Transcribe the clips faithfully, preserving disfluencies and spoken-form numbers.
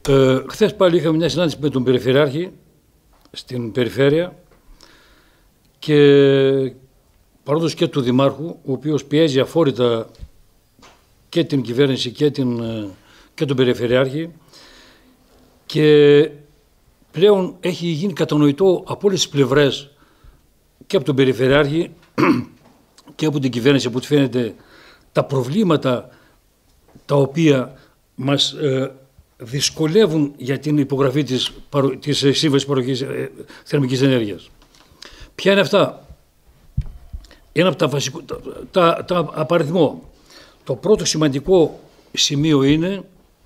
Ε, χθες πάλι είχαμε μια συνάντηση με τον Περιφερειάρχη στην Περιφέρεια και παρόντος και του Δημάρχου, ο οποίος πιέζει αφόρητα και την κυβέρνηση και, την, και τον Περιφερειάρχη, και πλέον έχει γίνει κατανοητό από όλες τις πλευρές, και από τον Περιφερειάρχη και από την κυβέρνηση, που φαίνεται τα προβλήματα τα οποία μας ε, δυσκολεύουν για την υπογραφή της, της σύμβασης παροχής ε, θερμικής ενέργειας. Ποια είναι αυτά? Ένα από τα βασικά, τα, τα, τα απαριθμό. Το πρώτο σημαντικό σημείο είναι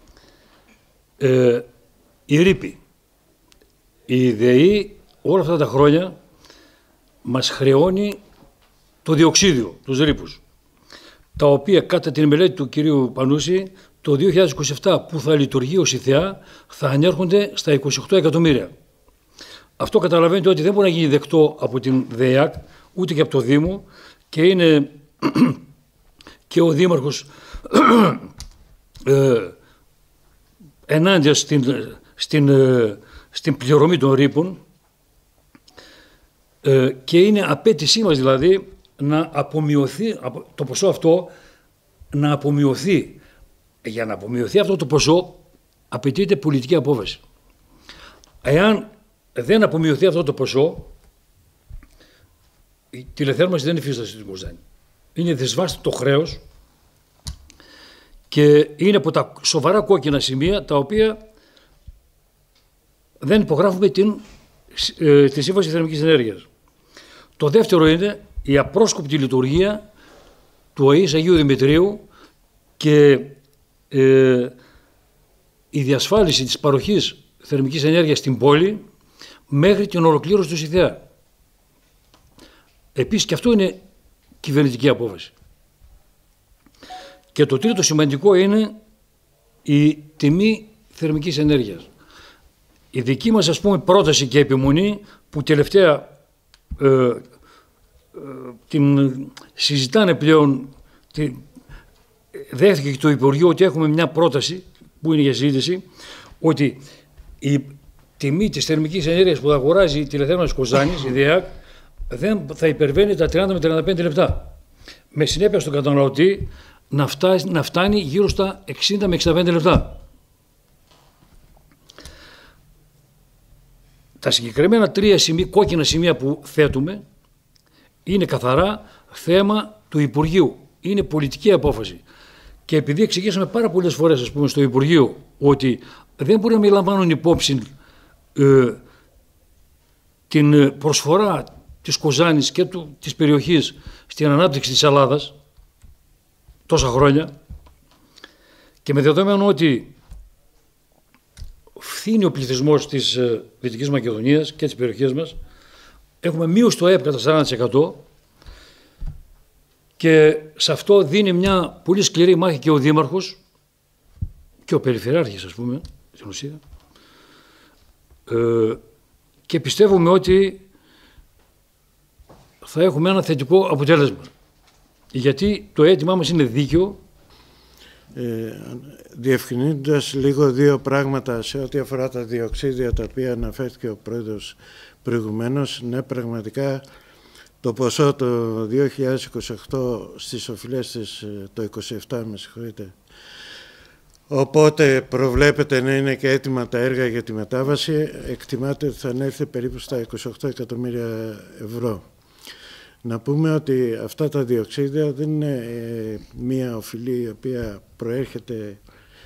ε, η ρήπη. Η ΔΕΗ όλα αυτά τα χρόνια μας χρεώνει το διοξίδιο, τους ρήπους, τα οποία κατά την μελέτη του κυρίου Πανούση το δύο χιλιάδες είκοσι επτά, που θα λειτουργεί ως η ΘΕΑ, θα ανέρχονται στα είκοσι οκτώ εκατομμύρια. Αυτό καταλαβαίνετε ότι δεν μπορεί να γίνει δεκτό από την ΔΕΙΑΚ, ούτε και από το Δήμο, και είναι και ο Δήμαρχος ε, ενάντια στην, στην, ε, στην πληρωμή των ρήπων, ε, και είναι απέτησή μας δηλαδή να απομειωθεί το ποσό αυτό, να απομειωθεί. Για να απομειωθεί αυτό το ποσό απαιτείται πολιτική απόφαση. Εάν δεν απομειωθεί αυτό το ποσό, η τηλεθέρμανση δεν υφίσταται στην Κοζάνη. Είναι δυσβάστατο χρέος και είναι από τα σοβαρά κόκκινα σημεία τα οποία δεν υπογράφουμε την, ε, τη Σύμβαση Θερμικής Ενέργειας. Το δεύτερο είναι η απρόσκοπτη λειτουργία του ΑΕΣ Αγίου Δημητρίου και ε, η διασφάλιση της παροχής θερμικής ενέργειας στην πόλη μέχρι την ολοκλήρωση του ΣΥΘΕΑ. Επίσης και αυτό είναι κυβερνητική απόφαση. Και το τρίτο σημαντικό είναι η τιμή θερμικής ενέργειας. Η δική μας, ας πούμε, πρόταση και επιμονή, που τελευταία ε, ε, την συζητάνε πλέον, την, δέχθηκε και το Υπουργείο ότι έχουμε μια πρόταση που είναι για συζήτηση, ότι η τιμή της θερμικής ενέργειας που θα αγοράζει η τηλεθέρμανση Κοζάνης, η ΔΕΑΚ, δεν θα υπερβαίνει τα τριάντα με τριάντα πέντε λεπτά. Με συνέπεια στον καταναλωτή να φτάνει, να φτάνει γύρω στα εξήντα με εξήντα πέντε λεπτά. Τα συγκεκριμένα τρία σημεία, κόκκινα σημεία που θέτουμε είναι καθαρά θέμα του Υπουργείου. Είναι πολιτική απόφαση. Και επειδή εξηγήσαμε πάρα πολλές φορές, ας πούμε, στο Υπουργείο ότι δεν μπορεί να μην λαμβάνουν υπόψη ε, την προσφορά της Κοζάνης και του, της περιοχής στην ανάπτυξη της Ελλάδας τόσα χρόνια, και με δεδομένο ότι φθήνει ο πληθυσμός της ε, Δυτικής Μακεδονίας και της περιοχής μας, έχουμε μείωση στο ΑΕΠ κατά σαράντα τοις εκατό, και σε αυτό δίνει μια πολύ σκληρή μάχη και ο Δήμαρχος και ο Περιφερειάρχης, ας πούμε, στην ουσία, ε, και πιστεύουμε ότι θα έχουμε ένα θετικό αποτέλεσμα. Γιατί το αίτημά μας είναι δίκαιο. Ε, διευκρινίζοντας λίγο δύο πράγματα σε ό,τι αφορά τα διοξίδια τα οποία αναφέρθηκε ο πρόεδρος προηγουμένως, ναι, πραγματικά το ποσό το δύο χιλιάδες είκοσι οκτώ στις οφειλές της, το είκοσι επτά, με συγχωρείτε, οπότε προβλέπεται να είναι και έτοιμα τα έργα για τη μετάβαση, εκτιμάται ότι θα ανέλθει περίπου στα είκοσι οκτώ εκατομμύρια ευρώ. Να πούμε ότι αυτά τα διοξίδια δεν είναι ε, μία οφειλή η οποία προέρχεται,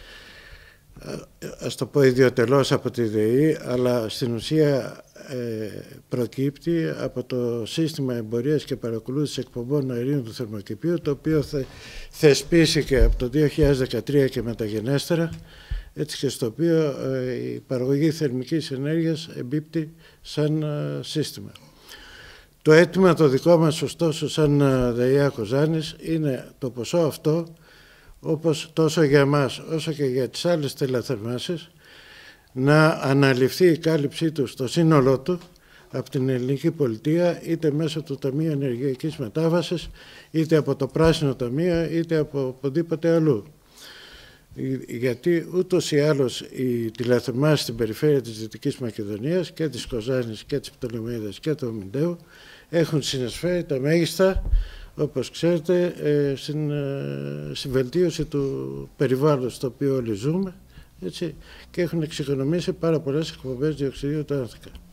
ας το πω ιδιωτελώς, από τη ΔΕΗ, αλλά στην ουσία ε, προκύπτει από το σύστημα εμπορίας και παρακολούθησης εκπομπών αερίων του θερμοκηπίου, το οποίο θε, θεσπίστηκε από το δύο χιλιάδες δεκατρία και μεταγενέστερα, έτσι και στο οποίο ε, η παραγωγή θερμικής ενέργειας εμπίπτει σαν ε, σύστημα. Το αίτημα το δικό μας, ωστόσο, σαν ΔΕΙΑ Κοζάνης, είναι το ποσό αυτό, όπως τόσο για εμάς όσο και για τις άλλες τηλεθερμάσεις, να αναλυφθεί η κάλυψή του στο σύνολό του από την ελληνική πολιτεία, είτε μέσω του Ταμείου Ενεργειακής Μετάβασης, είτε από το Πράσινο Ταμείο, είτε από οπουδήποτε αλλού. γιατί ούτως ή άλλως οι τηλεθεμάσεις στην περιφέρεια της Δυτικής Μακεδονίας και της Κοζάνης και της Πτολεμαίδας και του Αμυντέου έχουν συνεισφέρει τα μέγιστα, όπως ξέρετε, στην, στην βελτίωση του περιβάλλοντος στο οποίο όλοι ζούμε, έτσι, και έχουν εξοικονομήσει πάρα πολλές εκπομπές διοξιδίου του άνθρακα.